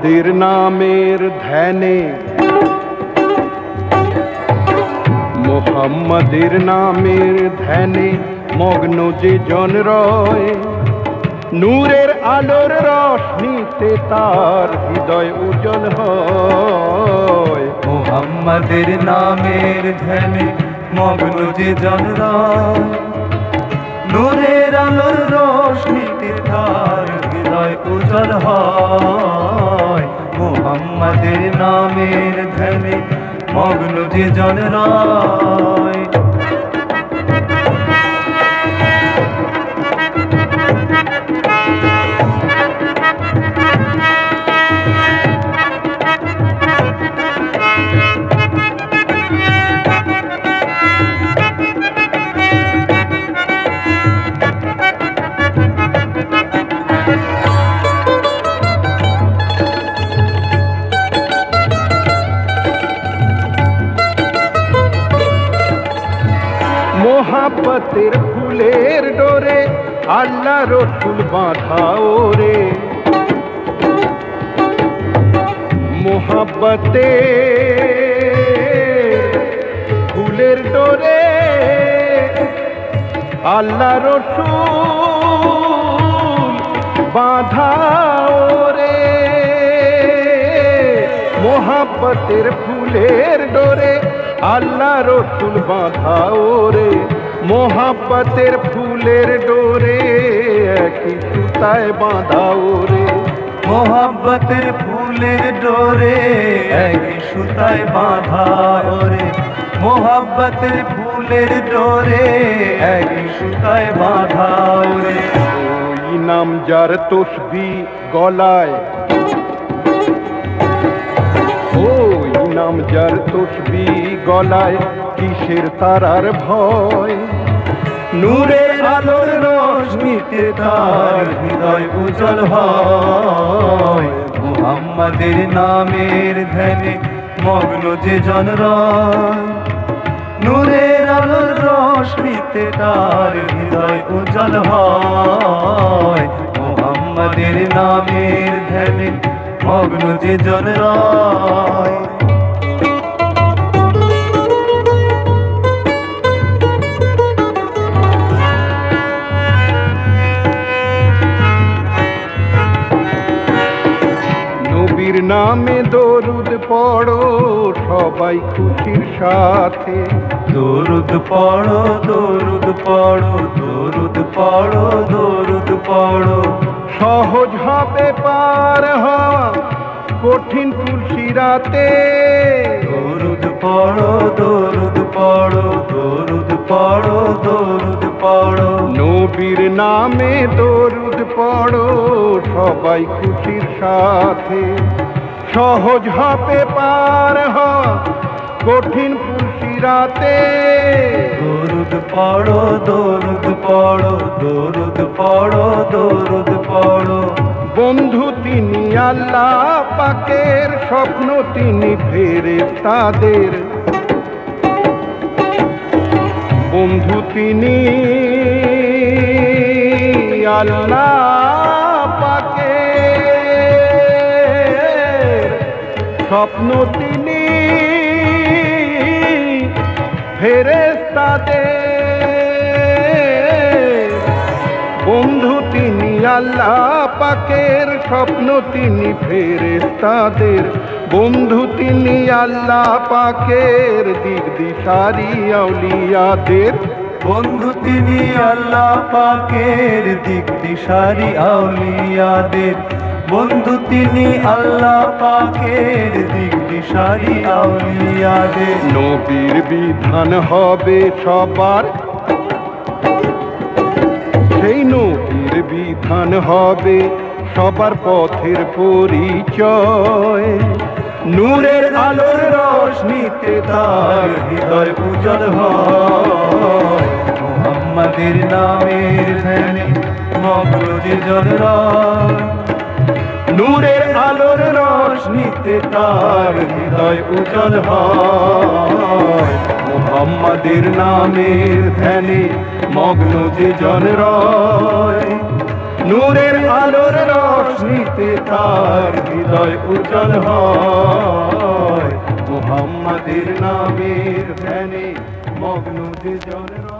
মুহাম্মাদের নামের ধ্যানে, মুহাম্মাদের নামের ধ্যানে মগ্ন যে জন রয়, নূরের আলোর রশ্মিতে তার হৃদয় উজ্জ্বল হয়। মুহাম্মাদের নামের ধ্যানে মগ্ন যে জন রয়, নূরের আলোর রশ্মিতে তার হৃদয় উজ্জ্বল হয়। মুহাম্মাদের নামের ধ্যানে মগ্ন যে জন রয়। মোহাব্বতের ফুলের ডোরে আল্লাহ রসুল বাঁধা ওরে, মোহাব্বতের ফুলের ডোরে আল্লাহ রসুল বাঁধা ওরে। মোহাব্বতের ফুলের ডোরে আল্লাহ রসুল বাঁধা ওরে, মোহাব্বতের ফুলের ডোরে একই সুতায় বাঁধা ওরে। মোহাব্বতের ফুলের ডোরে একই সুতায় বাঁধা ওরে, মোহাব্বতের ফুলের ডোরে একই সুতায় বাঁধা ওরে। ওই নাম যার তসবি গলায়, ওই নাম যার তসবি গলায় কিসের তারার ভয়, নূরের আলোর রশ্মিতে তার হৃদয় উজ্জ্বল হয়। মুহাম্মাদের নামের ধ্যানে মগ্ন যে জন রয়, নূরের আলোর রশ্মিতে তার হৃদয় উজ্জ্বল হয়। মুহাম্মাদের নামের ধ্যানে মগ্ন যে জন রয়। নবীর নামে দরুদ পড়ো সবাই খুশির সাথে, দরুদ পড়ো দরুদ পড়ো দরুদ পড়ো দরুদ পড়ো। সহজ হবে পার হওয়া কঠিন তুলসিরাতে, দরুদ পড়ো দরুদ পড়ো দরুদ পড়ো দরুদ পড়ো। নবীর নামে দরুদ পড়ো সবাই খুশির সাথে, সহজ হবে পার হওয়া কঠিন তুলসিরাতে। দরুদ পড়ো দরুদ পড়ো দরুদ পড়ো দরুদ পড়ো। বন্ধু তিনি আল্লাহ পাকের, স্বপ্ন তিনি ফেরেশতাদের, বন্ধু তিনি আল্লাহ পাকের, স্বপ্ন তিনি ফেরেশতাদের, বন্ধু তিনি আল্লাহ পাকের, স্বপ্ন তিনি ফেরেশতাদের, বন্ধু তিনি আল্লাহ পাকের, দিক দিশারি আউলিয়াদের, বন্ধু তিনি আল্লাহ পাকের, দিক দিশারি আউলিয়াদের, বন্ধু তিনি আল্লাহ পাকের, দিক দিশারি আউলিয়াদের। নবীর বিধান হবে সবার, সেই নবীর বিধান হবে সবার পথের পরিচয়, নূরের আলোর রশ্মিতে তার হৃদয় উজ্জ্বল হয়। মুহাম্মাদের নামের ধ্যানে মগ্ন যে জন রয়, নূরের আলোর রশ্মিতে তার হৃদয় উজ্জ্বল হয়। মুহাম্মাদের নামের ধ্যানে মগ্ন যে জন রয়, নূরের আলোর রশ্মিতে নিতে তার হৃদয় উজ্জ্বল হয় মুহাম্মাদের নামের ধ্যানে মগ্ন যে জন